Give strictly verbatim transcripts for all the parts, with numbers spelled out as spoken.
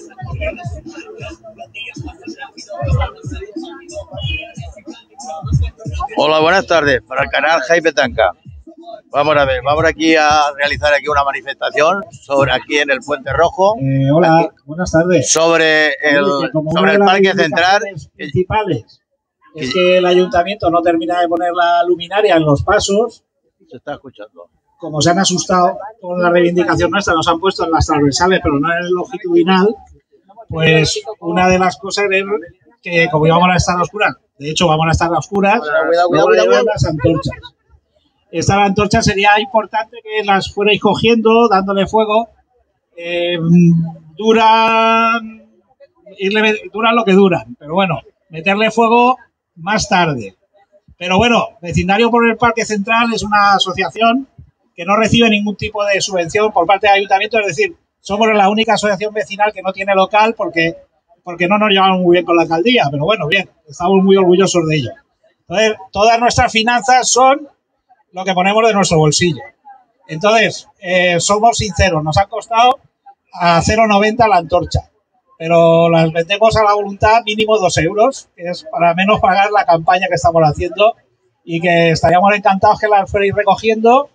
Hola, buenas tardes, para el canal Jai Petanca. Vamos a ver, vamos aquí a realizar aquí una manifestación sobre aquí en el Puente Rojo. Eh, hola, aquí, buenas tardes. Sobre el, Oye, sobre el Parque Central. Principales es que el ayuntamiento no termina de poner la luminaria en los pasos. Se está escuchando. Como se han asustado con la reivindicación nuestra, nos han puesto en las transversales, pero no en el longitudinal. Pues una de las cosas es que, como íbamos a estar a oscuras, de hecho vamos a estar a oscuras, Cuidado, cuidado, luego cuidado, llevan cuidado. las antorchas. Estas antorchas sería importante que las fuerais cogiendo, dándole fuego. Eh, duran, irle, duran lo que duran, pero bueno, meterle fuego más tarde. Pero bueno, Vecindario por el Parque Central es una asociación que no recibe ningún tipo de subvención por parte del ayuntamiento, es decir, somos la única asociación vecinal que no tiene local porque, porque no nos llevamos muy bien con la alcaldía, pero bueno, bien, estamos muy orgullosos de ello. Entonces, todas nuestras finanzas son lo que ponemos de nuestro bolsillo. Entonces, eh, somos sinceros, nos ha costado a cero noventa la antorcha, pero las vendemos a la voluntad mínimo dos euros, que es para menos pagar la campaña que estamos haciendo, y que estaríamos encantados que las fuerais recogiendo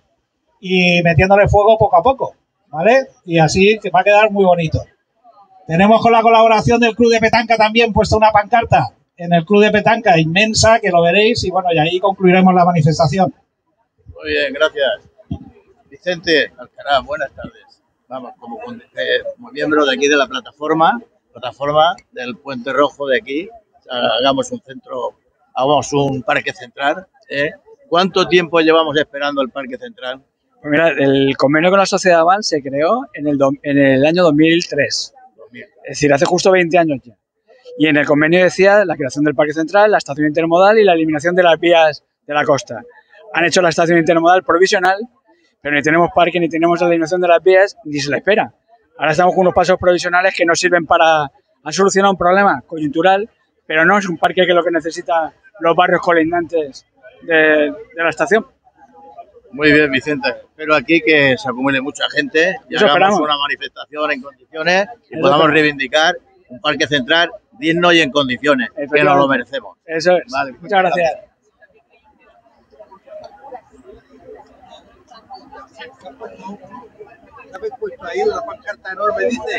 y metiéndole fuego poco a poco, ¿vale? Y así que va a quedar muy bonito. Tenemos con la colaboración del Club de Petanca también puesta una pancarta en el Club de Petanca inmensa, que lo veréis, y bueno, y ahí concluiremos la manifestación. Muy bien, gracias. Vicente Alcaraz, buenas tardes. Vamos, como, eh, como miembro de aquí de la plataforma, plataforma del Puente Rojo de aquí, hagamos un centro, hagamos un parque central. ¿eh? ¿Cuánto tiempo llevamos esperando el Parque Central? Pues mira, el convenio con la sociedad Van se creó en el, do, en el año dos mil tres, dos mil. Es decir, hace justo veinte años ya. Y en el convenio decía la creación del Parque Central, la estación intermodal y la eliminación de las vías de la costa. Han hecho la estación intermodal provisional, pero ni tenemos parque, ni tenemos la eliminación de las vías, ni se la espera. Ahora estamos con unos pasos provisionales que nos sirven para... Han solucionado un problema coyuntural, pero no es un parque que es lo que necesitan los barrios colindantes de, de la estación. Muy bien, Vicente. Espero aquí que se acumule mucha gente y Eso hagamos esperamos. una manifestación en condiciones y Eso podamos esperamos. reivindicar un parque central digno y en condiciones, que nos lo merecemos. Eso es. Vale, muchas gracias. gracias. ¿Habéis puesto ahí una pancarta enorme, dice?